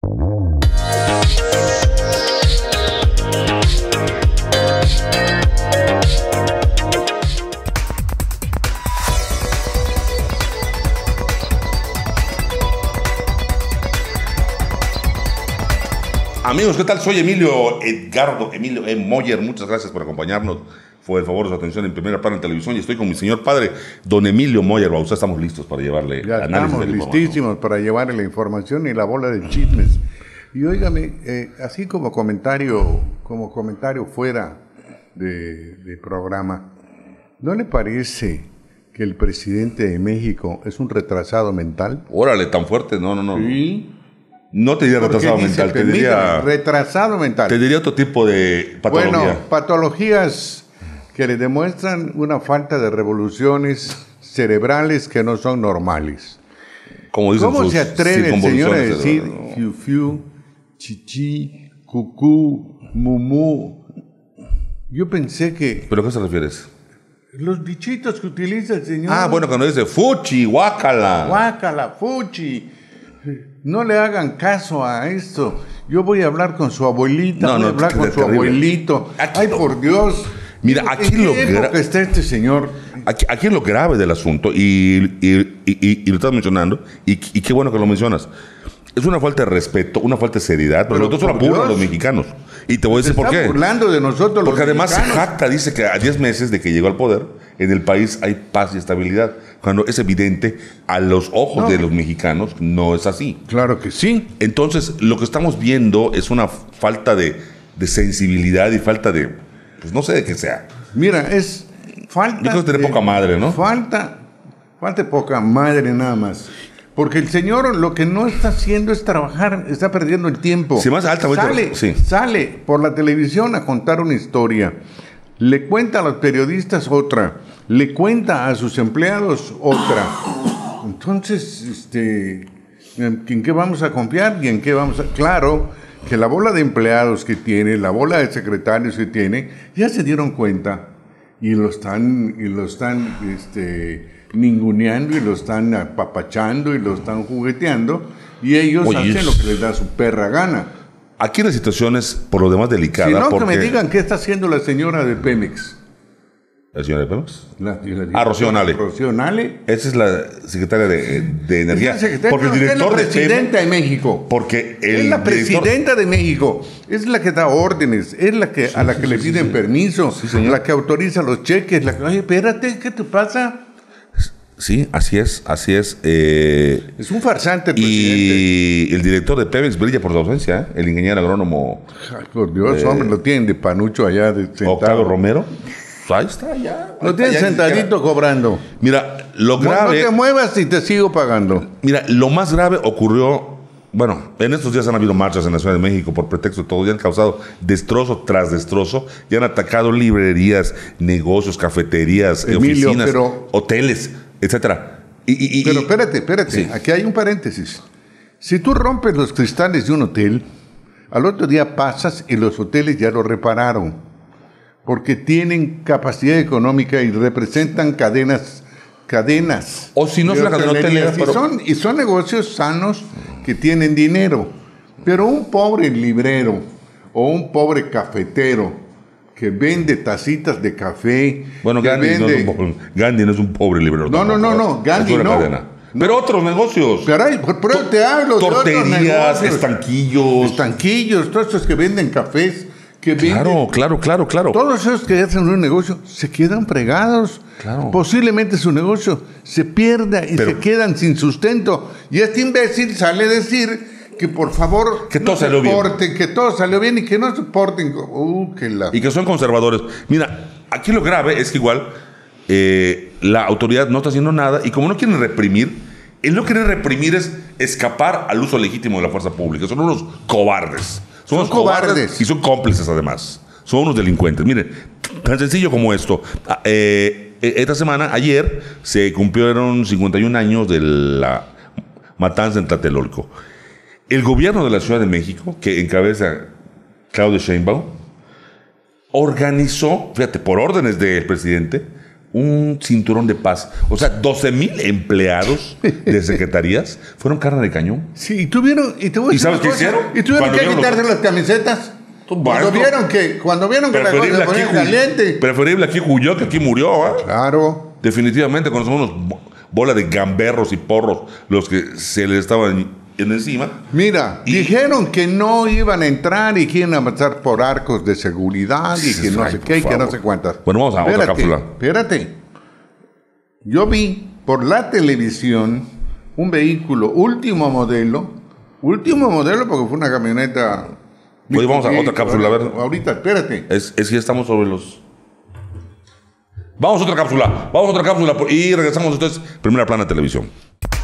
Amigos, ¿qué tal? Soy Emilio Moller. Muchas gracias por acompañarnos. Fue el favor de su atención en Primera Plana en Televisión y estoy con mi señor padre, don Emilio Moller Bauzá. Estamos listos para llevarle ya análisis de la estamos listísimos para llevarle la información y la bola de chismes. Y óigame, así como comentario fuera de programa, ¿no le parece que el presidente de México es un retrasado mental? Órale, tan fuerte. No. Sí. No te diría retrasado mental, te diría... retrasado mental. Te diría otro tipo de patología. Bueno, patologías que le demuestran una falta de revoluciones cerebrales que no son normales. Como dicen ¿Cómo sus se atreve el señor a decir cerebrales? fiu-fiu, chichi, cucú, mumú? Yo pensé que... ¿Pero a qué se refieres? Los dichitos que utiliza el señor... Ah, bueno, cuando dice fuchi, guácala. Guácala, fuchi. No le hagan caso a esto. Yo voy a hablar con su abuelita, voy a hablar con su abuelito. Ay, por Dios. Mira, aquí ¿En qué época está este señor? Aquí es lo grave del asunto, y lo estás mencionando, y qué bueno que lo mencionas. Es una falta de respeto, una falta de seriedad, pero nosotros la burlan los mexicanos. Y te voy a decir por qué. Se está burlando de nosotros los Porque además mexicanos. jacta, dice que a 10 meses de que llegó al poder, en el país hay paz y estabilidad. Cuando es evidente, a los ojos de los mexicanos, no es así. Claro que sí. Entonces, lo que estamos viendo es una falta de sensibilidad y falta de, pues no sé de qué sea. Mira, es falta... Yo creo que tiene poca madre, ¿no? Falta poca madre nada más. Porque el señor lo que no está haciendo es trabajar, está perdiendo el tiempo. Sí, más altamente. Sale por la televisión a contar una historia. Le cuenta a los periodistas otra. Le cuenta a sus empleados otra. Entonces, ¿en qué vamos a confiar? ¿Y en qué vamos a...? Claro que la bola de empleados que tiene, la bola de secretarios que tiene, ya se dieron cuenta y lo están ninguneando y lo están apapachando y lo están jugueteando y ellos hacen lo que les da su perra gana. Aquí la situación es por lo demás delicada. Si no, porque... que me digan qué está haciendo la señora de Pemex. ¿La señora de Pemex? Rocío Nale. Rocío Nale. Esa es la secretaria de Energía. Porque el director es la presidenta de México. Porque es la presidenta de México. Es la que da órdenes. Es la que a la que le piden permiso. Sí, la que autoriza los cheques. Oye, espérate, ¿qué te pasa? Sí, así es. Es un farsante el presidente. Y el director de Pemex brilla por su ausencia, el ingeniero agrónomo. Ay, por Dios, hombre, lo tienen de panucho allá. Octavio Romero. Ahí está, ya. Lo tienen sentadito cobrando. Mira, lo grave... No te muevas y te sigo pagando. Mira, lo más grave ocurrió... Bueno, en estos días han habido marchas en la Ciudad de México por pretexto de todo, y han causado destrozo tras destrozo, y han atacado librerías, negocios, cafeterías, Emilio, oficinas, hoteles, etcétera. Pero espérate, sí. Aquí hay un paréntesis. Si tú rompes los cristales de un hotel, al otro día pasas y los hoteles ya lo repararon, porque tienen capacidad económica y representan cadenas. O si no es la cadena hotelera. Y son negocios sanos que tienen dinero. Pero un pobre librero o un pobre cafetero que vende tacitas de café. Bueno, Gandhi no es un pobre librero. No, Gandhi no. Cadena. Pero otros negocios. Caray, pero te hablo torterías, de otros negocios. Estanquillos, todos estos que venden cafés. Claro. Todos esos que hacen un negocio se quedan fregados. Claro. Posiblemente su negocio se pierda y se quedan sin sustento. Y este imbécil sale a decir que por favor que todo salió bien. Que todo salió bien y que no soporten. Y que son conservadores. Mira, aquí lo grave es que igual la autoridad no está haciendo nada, y como no quieren reprimir, el no querer reprimir es escapar al uso legítimo de la fuerza pública. Son unos cobardes. Son unos cobardes y son cómplices además. Son unos delincuentes. Miren, tan sencillo como esto. Esta semana, ayer, se cumplieron 51 años de la matanza en Tlatelolco. El gobierno de la Ciudad de México, que encabeza Claudia Sheinbaum, organizó, fíjate, por órdenes del presidente, un cinturón de paz. O sea, 12,000 empleados de secretarías fueron carne de cañón. Sí, y tuvieron... ¿Y sabes qué hicieron? Y tuvieron Cuando que vieron quitarse las camisetas. Cuando vieron que la cosa se ponía caliente. Preferible aquí huyó que aquí murió, ¿eh? Claro. Definitivamente, cuando son unos bola de gamberros y porros los que se les estaban encima. Mira, dijeron que no iban a entrar y que iban a pasar por arcos de seguridad y que no sé qué y que no sé cuántas. Bueno, vamos a otra cápsula. Espérate. Yo vi por la televisión un vehículo último modelo porque fue una camioneta. Oye, vamos a otra cápsula, a ver. Ahorita, espérate. Es que ya estamos sobre los... Vamos a otra cápsula y regresamos entonces, Primera Plana Televisión.